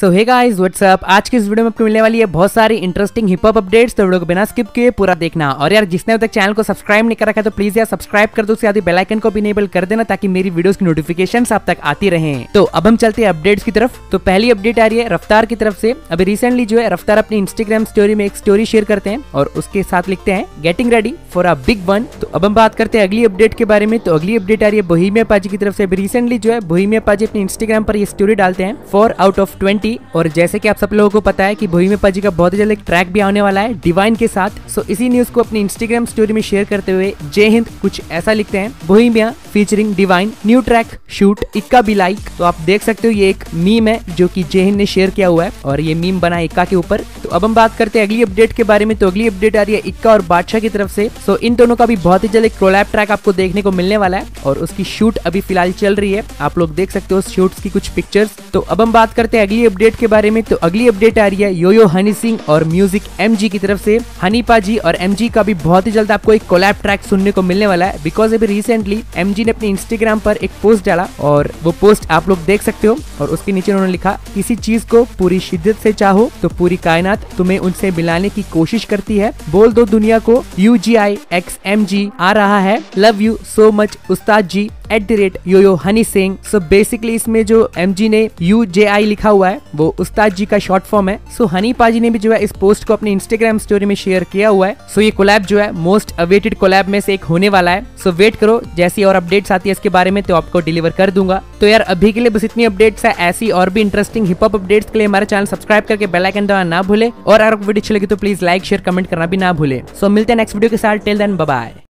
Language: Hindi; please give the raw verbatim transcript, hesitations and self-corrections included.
सो हे गाइस व्हाट्स अप। आज की इस वीडियो में आपको मिलने वाली है बहुत सारी इंटरेस्टिंग हिप हॉप अपडेट्स, तो वीडियो को बिना स्किप किए पूरा देखना। और यार जिसने अभी तक चैनल को सब्सक्राइब नहीं कर रखा है तो प्लीज यार सब्सक्राइब कर दो, उसके साथ ही बेल आइकन को भी इनेबल कर देना ताकि मेरी वीडियोस की नोटिफिकेशंस आप तक आती रहें। तो अब हम चलते हैं अपडेट्स की तरफ। तो पहली अपडेट आ रही है रफ्तार की तरफ से। अभी रिसेंटली जो है रफ्तार अपनी इंस्टाग्राम स्टोरी में एक स्टोरी शेयर करते हैं और उसके साथ लिखते हैं getting ready for a big one. तो अब हम बात करते हैं अगली अपडेट के बारे में। तो अगली अपडेट आ रही है बोहेमिया पाजी की तरफ से। अभी रिसेंटली जो है बोहेमिया पाजी अपने इंस्टाग्राम पर ये स्टोरी डालते हैं फोर आउट ऑफ ट्वेंटी। और जैसे कि आप सब लोगों को पता है कि बोहेमिया पाजी का बहुत ही जल्द एक ट्रैक भी आने वाला है डिवाइन के साथ। सो इसी न्यूज को अपनी इंस्टाग्राम स्टोरी में शेयर करते हुए जय हिंद कुछ ऐसा लिखते हैं, Bohemia featuring divine new track shoot Ikka भी लाइक। तो आप देख सकते हो ये एक मीम है जो कि जय हिंद ने शेयर किया हुआ है और ये मीम बना इक्का के ऊपर। तो अब हम बात करते हैं अगली अपडेट के बारे में। तो अगली अपडेट आ रही है इक्का और बादशाह की तरफ से। सो इन दोनों का भी बहुत ही जल्द एक कोलैब ट्रैक आपको देखने को मिलने वाला है और उसकी शूट अभी फिलहाल चल रही है। आप लोग देख सकते हो शूट्स की कुछ पिक्चर्स। तो अब हम बात करते हैं अगली अपडेट के बारे में। तो अगली अपडेट आ रही है योयो हनी सिंह और म्यूजिक एमजी की तरफ से। हनी पाजी और एमजी का भी बहुत ही जल्द आपको एक कोलैब ट्रैक सुनने को मिलने वाला है, बिकॉज अभी रिसेंटली एमजी ने अपने इंस्टाग्राम पर एक पोस्ट डाला और वो पोस्ट आप लोग देख सकते हो और उसके नीचे उन्होंने लिखा, किसी चीज को पूरी शिद्दत से चाहो तो पूरी कायनात तुम्हें उनसे मिलाने की कोशिश करती है, बोल दो दुनिया को U G I X M G आ रहा है, लव यू सो मच उस्ताद ji at the rate Yo Yo Honey Singh. So basically इसमें जो एमजी ने यू जे आई लिखा हुआ है वो उस्ताद जी का शॉर्ट फॉर्म है। सो हनी पाजी ने भी जो है इस पोस्ट को अपने इंस्टाग्राम स्टोरी में शेयर किया हुआ है। सो ये कोलैब जो है मोस्ट अवेटेड कोलैब में से एक होने वाला है। सो वेट करो, जैसी और अपडेट्स आती है इसके बारे में तो आपको डिलीवर कर दूंगा। तो यार अभी के लिए बस इतनी अपडेट्स है। ऐसी और भी इंटरेस्टिंग हिप हॉप अपडेट्स के लिए हमारे चैनल सब्सक्राइब करके बेल आइकन दबाना ना भूले और अगर वीडियो अच्छी लगी तो प्लीज लाइक शेयर कमेंट करना भी ना भूले। सो मिलते हैं नेक्स्ट वीडियो के साथ। Till then bye bye.